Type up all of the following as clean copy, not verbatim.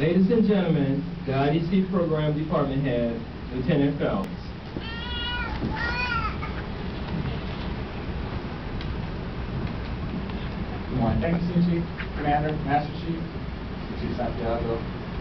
Ladies and gentlemen, the IDC Program Department Head, Lieutenant Phelps. Good morning. Thank you, Chief, Commander, Master Chief, Chief Santiago,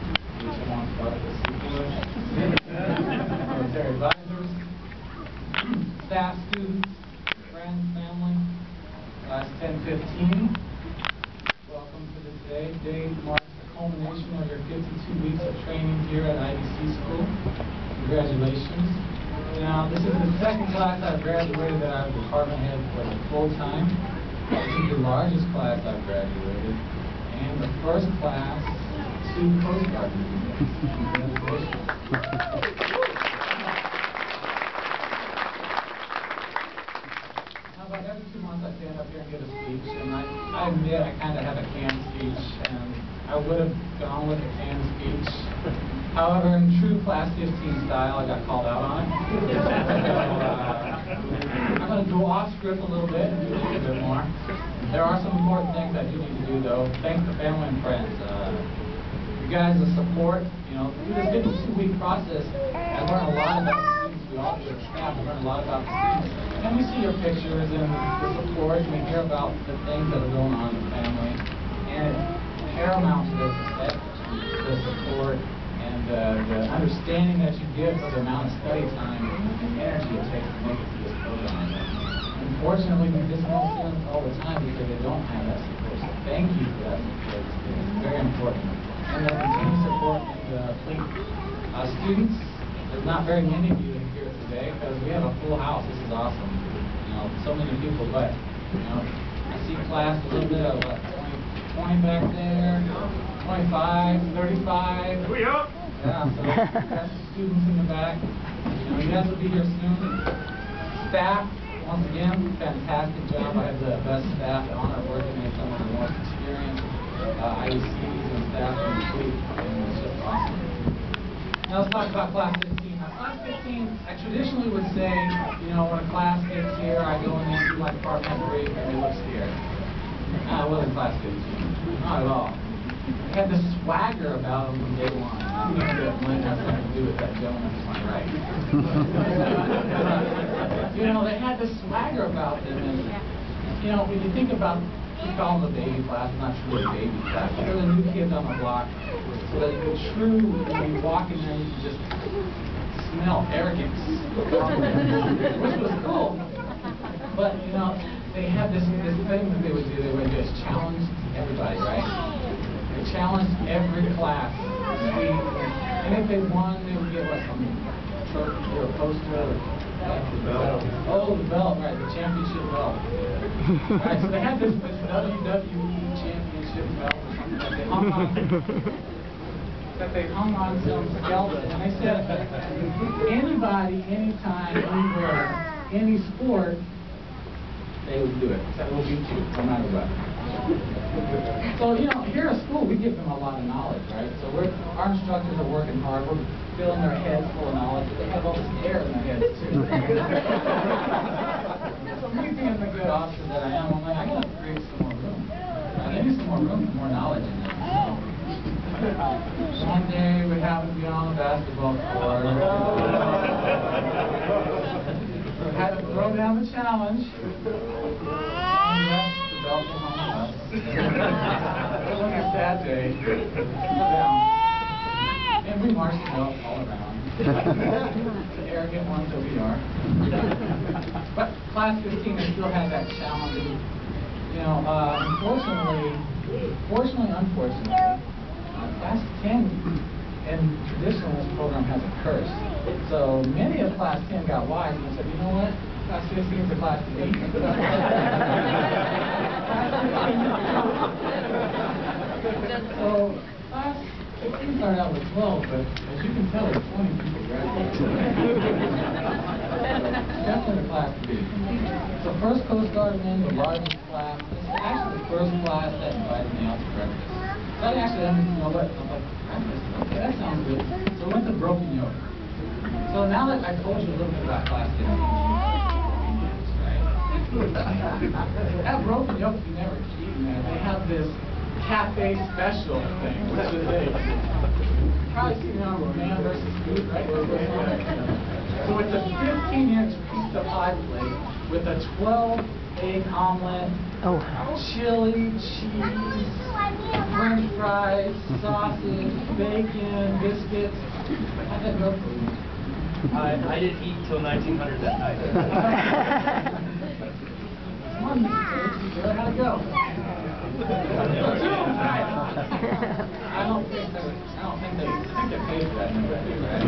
military advisors, staff, students, friends, family, class 1015. Welcome to the day. Today marks the culmination of your 52 weeks of training here at IDC School. Congratulations. Now, this is the second class I've graduated that I'm department head for the full time. This is the largest class I've graduated, and the first class to Coast Guard. Congratulations. How about every 2 months I stand up here and give a speech, and I admit I kind of have a canned speech, and I would have gone with a canned speech. However, in true Class 15 style, I got called out on it. I'm going to go off script a little bit and do a bit more. There are some important things I do need to do, though. Thank the family and friends. You guys' support, through this 52-week process, I learned a lot about the students. We all do as staff. We learn a lot about the students. And we see your pictures and the support, and we hear about the things that are going on in the family. And it's paramount to this is the support and the understanding that you give for the amount of study time and energy it takes to make it through this program. Unfortunately, we dismiss students all the time because they don't have that support. So thank you for that support. It's very important. And the continued support in the fleet. Students, there's not very many of you here today because we have a full house. This is awesome. So many people, but I see class a little bit of 20 back there, 25, 35. Yeah, so got some students in the back. You guys will be here soon. Staff, once again, fantastic job. I have the best staff. The honor of working with some of the most experienced IDCs and staff in the fleet, and it's just awesome. Now let's talk about Class 15. Now, Class 15, I traditionally would say, when a class gets here, I go in there and do my department brief, and they look scared. It wasn't Class 15. Not at all. They had this swagger about them from day one. I think that might have something to do with that gentleman to my right. They had this swagger about them, and when you think about, we call them the baby class, not truly a baby class. They're the new kids on the block. So that the true, when you walk in there, you can just smell arrogance, which was cool. But they had this thing that they would do. They would just challenge everybody, right? They challenged every class. And if they won, they would get something, a trophy or a poster. The belt. Oh, the belt, right? The championship belt. Right. So they had this WWE championship belt or something that they hung on some skeleton, and they said anybody, anytime, anywhere, any sport, they would do it. Said we'll beat you no matter what. So here at school we give them a lot of knowledge, right? So our instructors are working hard. We're filling their heads full of knowledge, but they have all this air in their heads too. So me being the good officer that I am, I'm like, I gotta create some more room. I need some more room for more knowledge in there. So one day we happen to be on the basketball court. We had to throw down the challenge. And yes, the belt was on us. It was a sad day. Down. And we marched the belt all around. The arrogant ones that we are. But Class 15 still had that challenge. Unfortunately, Class 10, and traditionally this program has a curse. So many of Class 10 got wise and said, you know what? Class 15 is a Class 8. So Class 15 started out with 12, but as you can tell, there's 20 people graduating. Definitely the Class B. So first Coast Guardman, the largest class. This is actually the first class that invited me out to breakfast. So I actually didn't know what. I'm like, breakfast? Okay, that sounds good. So we went to Broken Yoke. So now that I told you a little bit about Class 15, right? At Broken Yoke, you never eat, man. They have this cafe special thing, which is a probably seen it on Man versus Food, right? So it's a 15-inch pizza pie plate with a 12-egg omelet, chili, cheese, French fries, sausage, bacon, biscuits. How'd that go for you? I didn't eat till 1900 that night. Come on, Mr. Taylor, how'd it go? I think they paid for that number, right?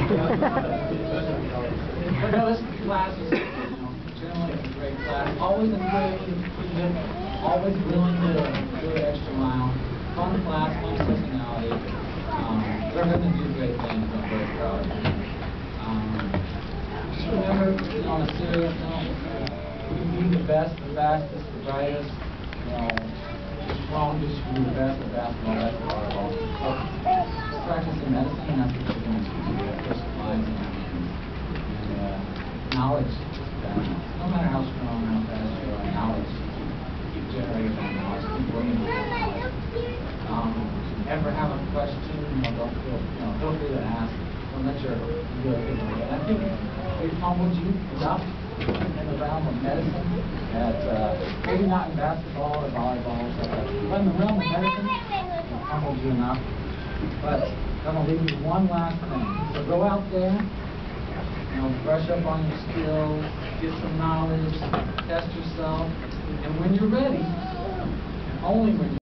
But no, this class is, generally a great class. Always encouraging to keep it, always willing to do an extra mile. Fun class, fun personality. They're going to do great things. I'm very proud of them. Just remember, on a serious note, you can be the best, the fastest, the brightest, strongest, you can be the best at basketball, best at volleyball. So, practicing medicine, and that's what you're going to do. First lines and knowledge. No matter how strong, how fast you are, knowledge. Keep generating that knowledge, keep working on that knowledge. Ever have a question, don't feel free to ask. Don't let your ego get away. And I think we've humbled you enough in the realm of medicine that maybe not in basketball or volleyball, but in the realm of medicine, we've humbled you enough. But I'm going to leave you one last thing. So go out there, brush up on your skills, get some knowledge, test yourself, and when you're ready, and only when you're